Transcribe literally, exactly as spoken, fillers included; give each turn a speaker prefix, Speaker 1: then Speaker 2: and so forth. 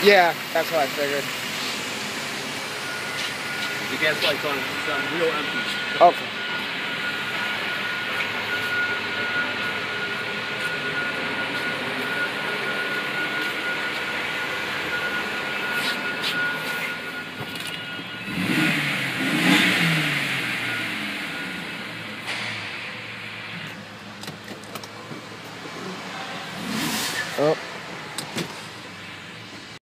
Speaker 1: Yeah, that's what I figured.
Speaker 2: The gas light's on. It's um, real empty.
Speaker 1: Okay. Oh.